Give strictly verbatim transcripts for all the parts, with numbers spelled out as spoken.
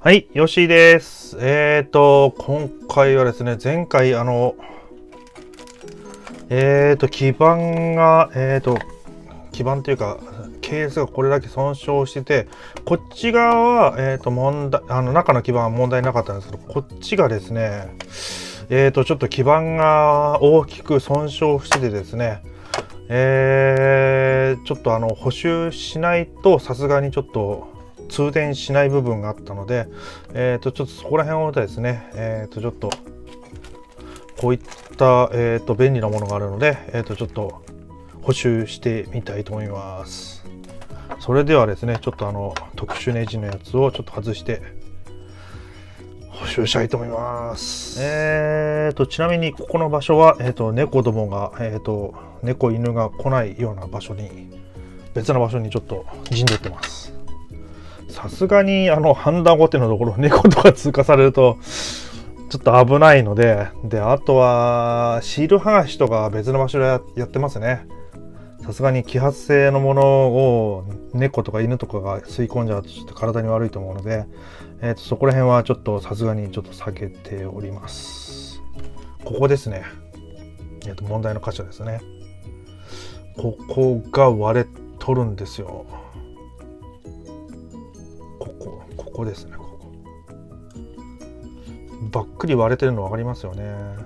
はい、よしです。えーと、今回はですね、前回、あの、えーと、基板が、えーと、基板というか、ケースがこれだけ損傷してて、こっち側は、えーと、問題、あの、中の基板は問題なかったんですけど、こっちがですね、えーと、ちょっと基板が大きく損傷しててですね、えー、ちょっとあの、補修しないと、さすがにちょっと、通電しない部分があったので、えーと、ちょっとそこら辺をですね、えーと、ちょっと、こういった、えーと、便利なものがあるので、えーと、ちょっと、補修してみたいと思います。それではですね、ちょっとあの、特殊ネジのやつをちょっと外して、補修したいと思います。えーと、ちなみに、ここの場所は、えーと、猫どもが、えーと、猫、犬が来ないような場所に、別の場所にちょっと陣取ってます。さすがにあのハンダゴテのところ猫とか通過されるとちょっと危ないので、であとはシール剥がしとか別の場所でやってますね。さすがに揮発性のものを猫とか犬とかが吸い込んじゃうとちょっと体に悪いと思うので、えー、とそこら辺はちょっとさすがにちょっと避けております。ここですね。えー、と問題の箇所ですね。ここが割れとるんですよ。ここですね。ここばっくり割れてるの分かりますよね。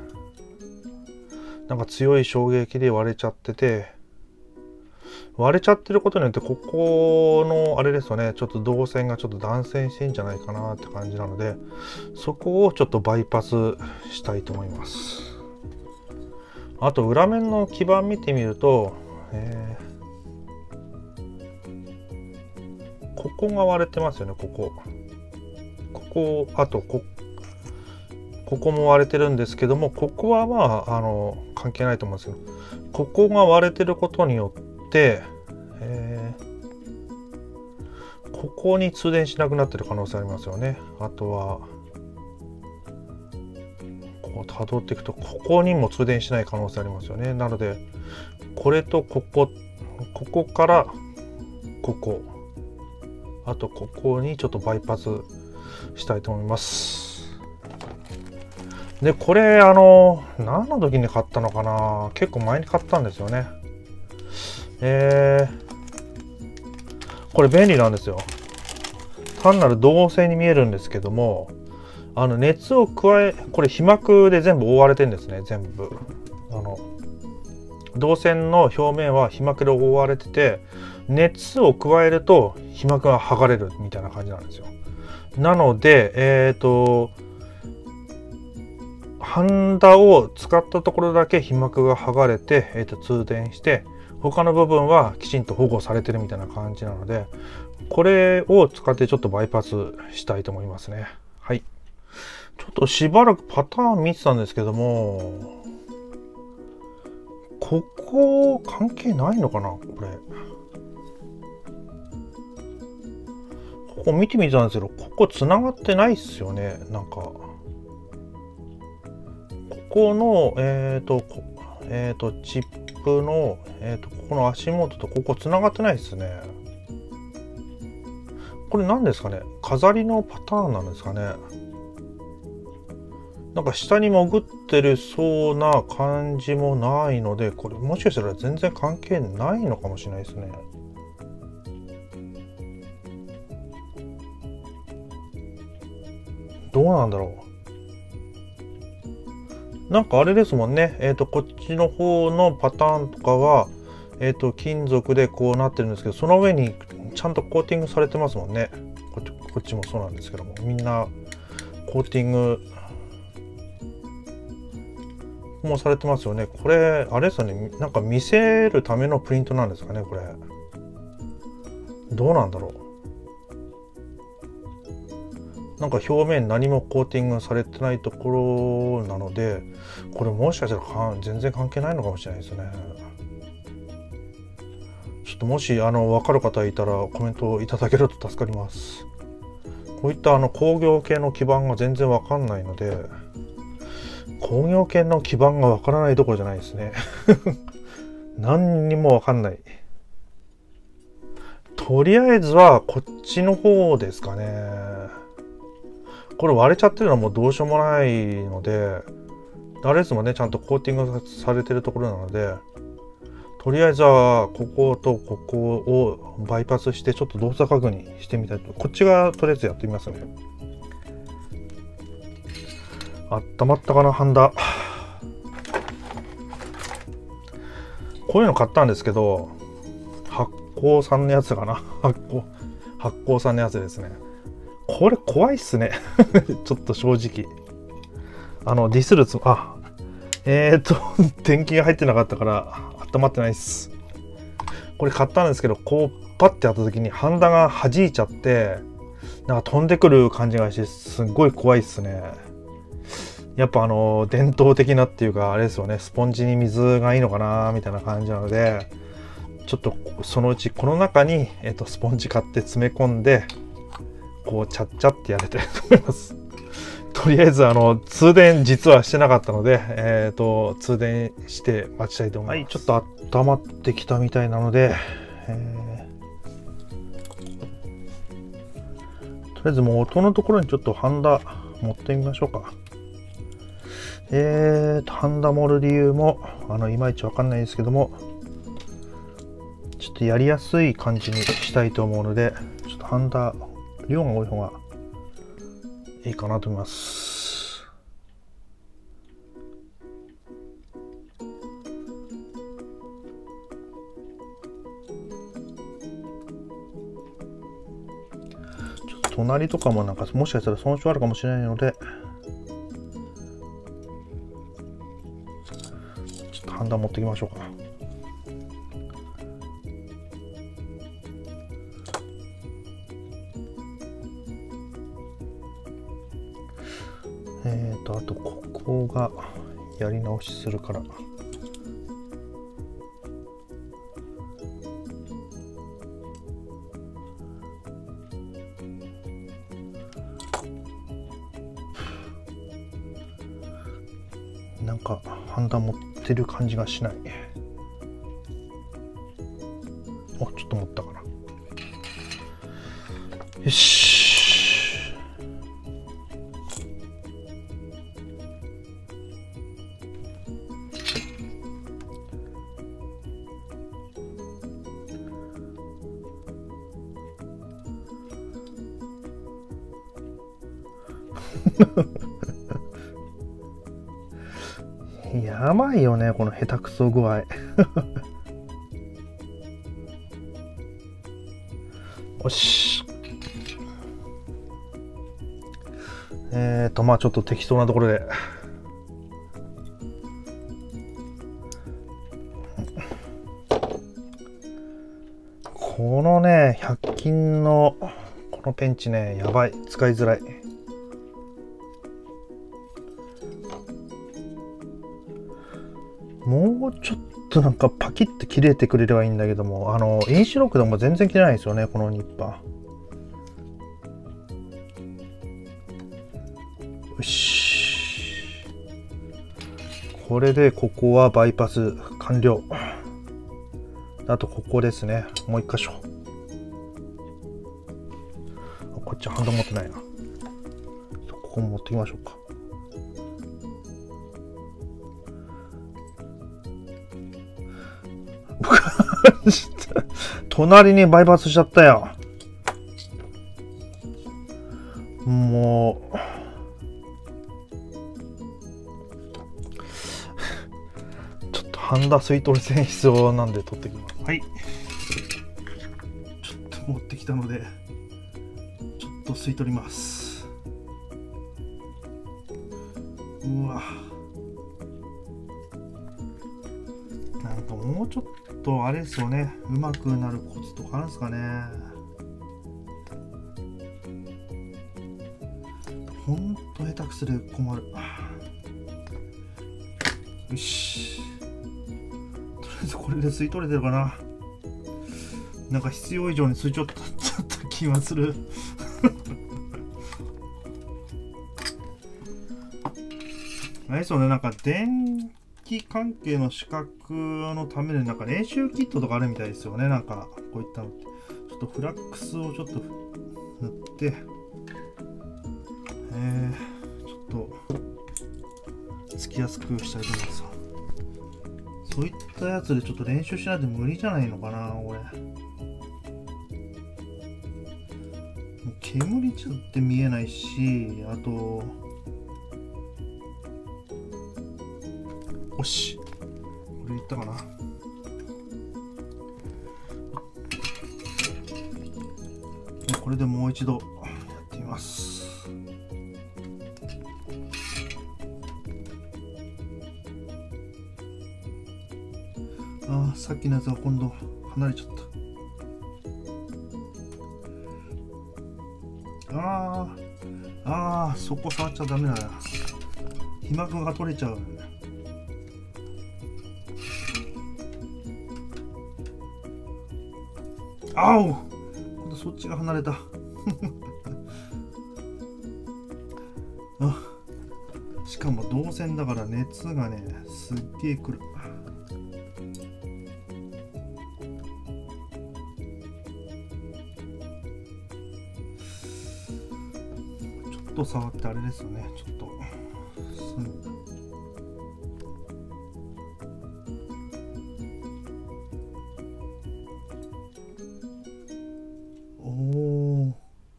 なんか強い衝撃で割れちゃってて、割れちゃってることによってここのあれですよね、ちょっと導線がちょっと断線してんじゃないかなって感じなので、そこをちょっとバイパスしたいと思います。あと裏面の基板見てみると、えー、ここが割れてますよね。ここここ、あとこ、ここも割れてるんですけども、ここはまあ、あの、関係ないと思うんですけど、ここが割れてることによって、えー、ここに通電しなくなってる可能性ありますよね。あとは、こう辿っていくと、ここにも通電しない可能性ありますよね。なので、これとここ、ここから、ここ、あとここにちょっとバイパス、したいと思います。でこれあの何の時に買ったのかな、結構前に買ったんですよね。えー、これ便利なんですよ。単なる導線に見えるんですけども、あの熱を加え、これ被膜で全部覆われてるんですね。全部あの導線の表面は被膜で覆われてて、熱を加えると被膜が剥がれるみたいな感じなんですよ。なので、えっと、ハンダを使ったところだけ被膜が剥がれて、えー、と通電して、他の部分はきちんと保護されてるみたいな感じなので、これを使ってちょっとバイパスしたいと思いますね。はい。ちょっとしばらくパターン見てたんですけども、ここ関係ないのかな、これ。ここ見てみたんですけど、ここつながってないっすよね。なんかここのえっ、ー、とえっ、ー、とチップのえっ、ー、とここの足元とここつながってないっすね。これ何ですかね。飾りのパターンなんですかね。なんか下に潜ってるそうな感じもないので、これもしかしたら全然関係ないのかもしれないですね。どうなんだろう。なんかあれですもんね。えっと、こっちの方のパターンとかは、えっと、金属でこうなってるんですけど、その上にちゃんとコーティングされてますもんね。こっち、こっちもそうなんですけども、みんなコーティングもされてますよね。これ、あれですよね。なんか見せるためのプリントなんですかね、これ。どうなんだろう。なんか表面何もコーティングされてないところなので、これもしかしたら全然関係ないのかもしれないですね。ちょっともしあの分かる方いたらコメントいただけると助かります。こういったあの工業系の基板が全然分かんないので、工業系の基板が分からないどころじゃないですね。何にも分かんない。とりあえずはこっちの方ですかね。 これ割れちゃってるのはもうどうしようもないので、あれですもんね、ちゃんとコーティングされてるところなので、とりあえずはこことここをバイパスしてちょっと動作確認してみたいと。こっちがとりあえずやってみますね。あったまったかな、ハンダ。こういうの買ったんですけど、発光さんのやつかな。発光、発光さんのやつですね。これ怖いっすね。ちょっと正直。あの、ディスるつも、あ、えーと、電気が入ってなかったから、温まってないっす。これ買ったんですけど、こう、パッてやった時に、ハンダが弾いちゃって、なんか飛んでくる感じがして、すっごい怖いっすね。やっぱあの、伝統的なっていうか、あれですよね、スポンジに水がいいのかな、みたいな感じなので、ちょっとそのうちこの中に、えーと、スポンジ買って詰め込んで、こう、ちゃっちゃってやりたいと思います。とりあえず、あの、通電実はしてなかったので、えっと、通電して待ちたいと思います。はい、ちょっと温まってきたみたいなので、えー、とりあえずもう音のところにちょっとハンダ持ってみましょうか。えーと、ハンダ盛る理由も、あの、いまいちわかんないですけども、ちょっとやりやすい感じにしたいと思うので、ちょっとハンダ、量が多い方がいいかなと思います。ちょっと隣とかもなんかもしかしたら損傷あるかもしれないので、ちょっとハンダ持ってきましょうか。えーと、あとここがやり直しするから。なんかハンダ持ってる感じがしない。あ、ちょっと持ったかな。よし。やばいよね、この下手くそ具合。よし。えーと、まあちょっと適当なところで。このね、ひゃく均のこのペンチね、やばい。使いづらい。もうちょっとなんかパキッと切れてくれればいいんだけども、あの、インシロックでも全然切れないですよね、このニッパー。よし。これでここはバイパス完了。あとここですね。もう一箇所。こっちハンド持ってないな。ここも持ってきましょうか。隣にバイパスしちゃったよ。もうちょっとハンダ吸い取り線必要なんで取ってきます。はい、ちょっと持ってきたのでちょっと吸い取ります。うわ、なんかもうちょっとあれですよね、うまくなるコツとかあるんですかね。ほんと下手くそで困る。よし、とりあえずこれで吸い取れてるかな。なんか必要以上に吸いちゃったちゃった気がする。あれですよね、なんか電気関係の資格のためになんか練習キットとかあるみたいですよね。なんかこういったのちょっとフラックスをちょっと塗って、ええー、ちょっとつきやすくしたいと思います。そういったやつでちょっと練習しないと無理じゃないのかな、俺。煙ちゃって見えないし、あと、よし、これいったかな。これでもう一度やってみます。ああ、さっきのやつが今度離れちゃった。ああ、ああ、そこ触っちゃダメだな。皮膜が取れちゃう。あお、今度そっちが離れた。あ、しかも導線だから熱がね、すっげえくる。ちょっと触ってあれですよね、ちょっと。おお、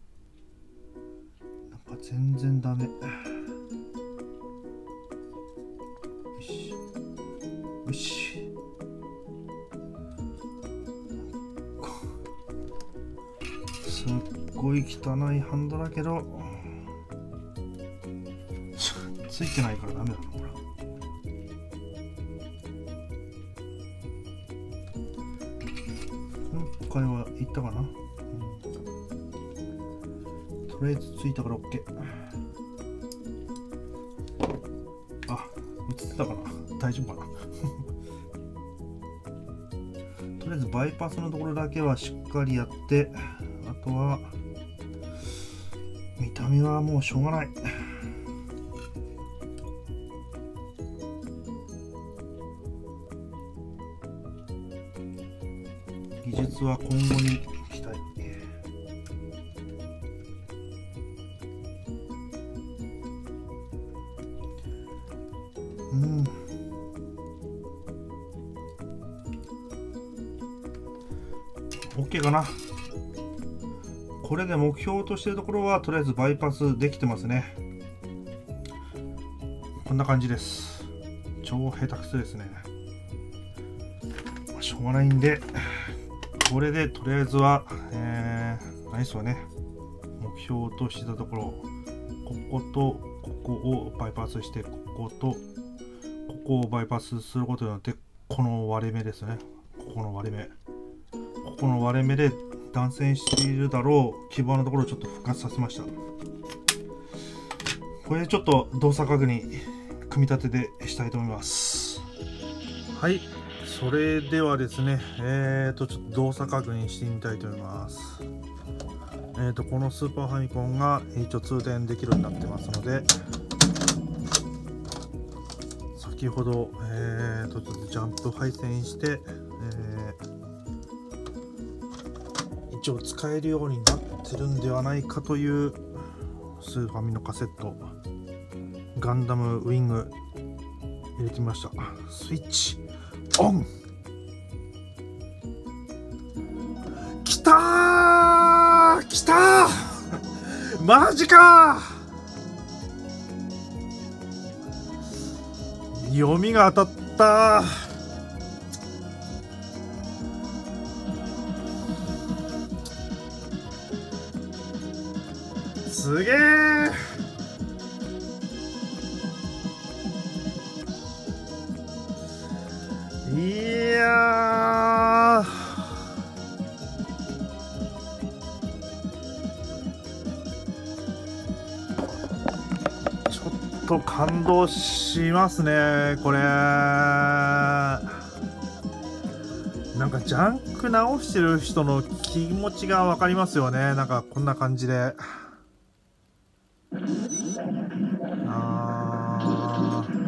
なんか全然ダメ。よしよし。すっごい汚いハンドだけどついてないからダメだな、これ。今回はいったかな、うん、とりあえずついたから OK。 あ、映ってたかな、大丈夫かな。とりあえずバイパスのところだけはしっかりやって、あとは見た目はもうしょうがない。技術は今後に期待。うん。OK かな。これで目標としているところはとりあえずバイパスできてますね。こんな感じです。超下手くそですね。しょうがないんで、これでとりあえずは、えー、何すわね、目標としてたところ、こことここをバイパスして、こことここをバイパスすることによって、この割れ目ですね、ここの割れ目、ここの割れ目で断線しているだろう基板のところをちょっと復活させました。これでちょっと動作確認、組み立てでしたいと思います。はい。それではですね、えーと、ちょっと動作確認してみたいと思います。えーと、このスーパーファミコンが一応通電できるようになってますので、先ほど、えーと、ちょっとジャンプ配線して、えー、一応使えるようになってるんではないかというスーファミのカセット、ガンダムウィング入れてみました。スイッチオン。きたーきたーマジかー、読みが当たったー。すげー。いやー、ちょっと感動しますね、これ。なんかジャンク直してる人の気持ちが分かりますよね。なんかこんな感じで。あー、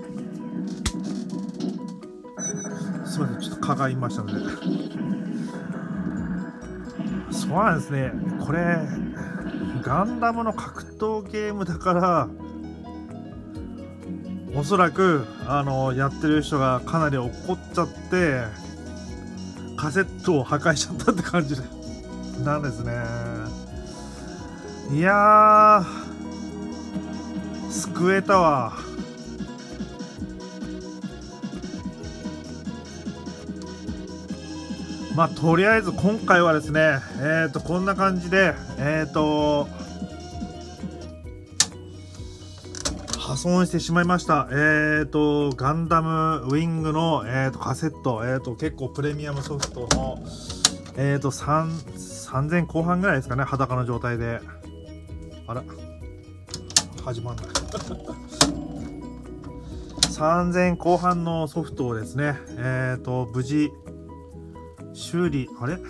すみません、ちょっと蚊がいましたので。そうなんですね。これガンダムの格闘ゲームだからおそらくあのやってる人がかなり怒っちゃってカセットを破壊しちゃったって感じなんですね。いやー救えたわ。まあとりあえず今回はですねえっとこんな感じでえっと破損してしまいました。えっとガンダムウィングの、えー、とカセット、えー、と結構プレミアムソフトの、えー、とさんさんぜん後半ぐらいですかね、裸の状態で。あら始まんないさんぜん後半のソフトをですねえっ、と無事修理、あれ流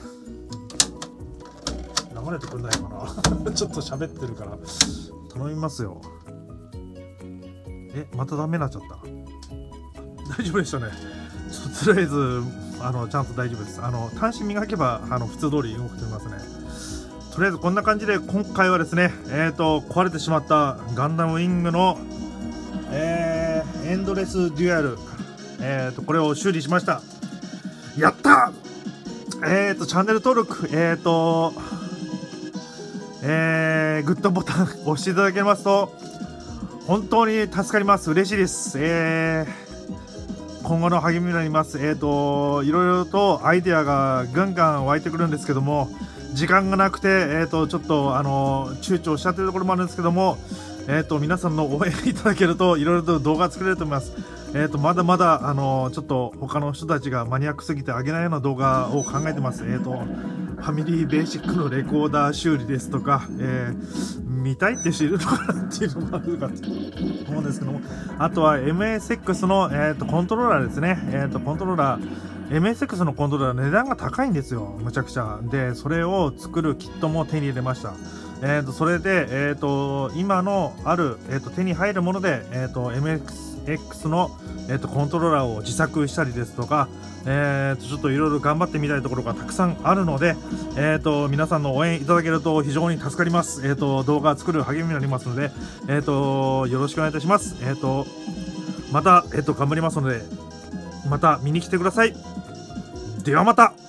れてくんないかなちょっと喋ってるから頼みますよ。え、またダメになっちゃった。大丈夫でしたね。ちょっととりあえずあのちゃんと大丈夫です。あの端子磨けばあの普通通り動くと思いますね。とりあえずこんな感じで今回はですねえっ、と壊れてしまったガンダムウィングの、えー、エンドレスデュアル、えっ、とこれを修理しました。やったー。えっ、とチャンネル登録えっ、とえー、グッドボタン押していただけますと本当に助かります。嬉しいです。えー、今後の励みになります。えっ、といろいろとアイデアがガンガン湧いてくるんですけども時間がなくて、えー、とちょっとあの躊躇しちゃってるところもあるんですけども、えー、と皆さんの応援いただけるといろいろと動画作れると思います。えー、とまだまだあのちょっと他の人たちがマニアックすぎてあげないような動画を考えてます。えー、とファミリーベーシックのレコーダー修理ですとか、えー、見たいって人いるのかなっていうのもあるかと思うんですけども、あとは エムエスエックス の、えー、とコントローラーですね。えー、とコントローラーエムエスエックス のコントローラー値段が高いんですよ、むちゃくちゃ。でそれを作るキットも手に入れました。えー、とそれで、えー、と今のある、えー、と手に入るもので、えー、と エムエスエックス の、えー、とコントローラーを自作したりですとか、えー、とちょっといろいろ頑張ってみたいところがたくさんあるので、えー、と皆さんの応援いただけると非常に助かります。えー、と動画作る励みになりますので、えー、とよろしくお願いいたします。えー、とまた、えー、と頑張りますのでまた見に来てください。ではまた。